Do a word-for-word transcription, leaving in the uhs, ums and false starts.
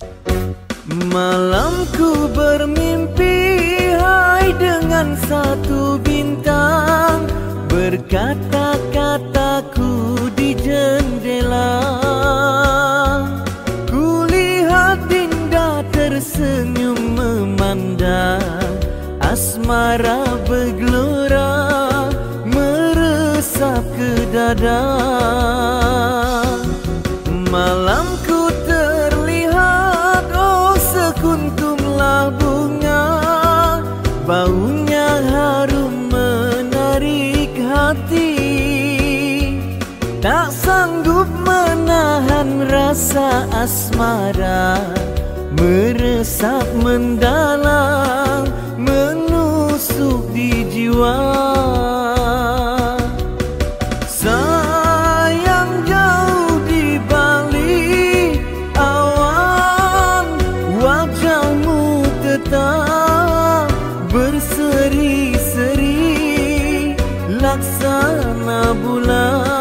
Malamku bermimpi hai dengan satu bintang, berkata-kataku di jendela. Kulihat Dinda tersenyum memandang, asmara bergelora meresap ke dada. Malamku terlihat oh sekuntumlah bunga, baunya harum menarik hati. Tak sanggup menahan rasa asmara, meresap mendalam, menusuk di jiwa. Sayang jauh di balik awan, wajahmu tetap berseri-seri laksana bulan.